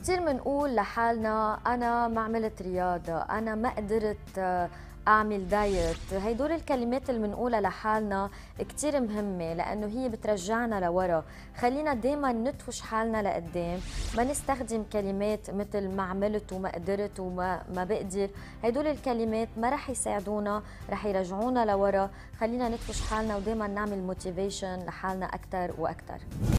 كتير منقول لحالنا أنا ما عملت رياضة، أنا ما قدرت أعمل دايت. هيدول الكلمات اللي منقولها لحالنا كتير مهمة لأنه هي بترجعنا لورا. خلينا دايما ندفش حالنا لقدام، ما نستخدم كلمات مثل ما عملت وما قدرت وما بقدر. هيدول الكلمات ما رح يساعدونا، رح يرجعونا لورا. خلينا ندفش حالنا ودايما نعمل موتيفيشن لحالنا أكتر وأكتر.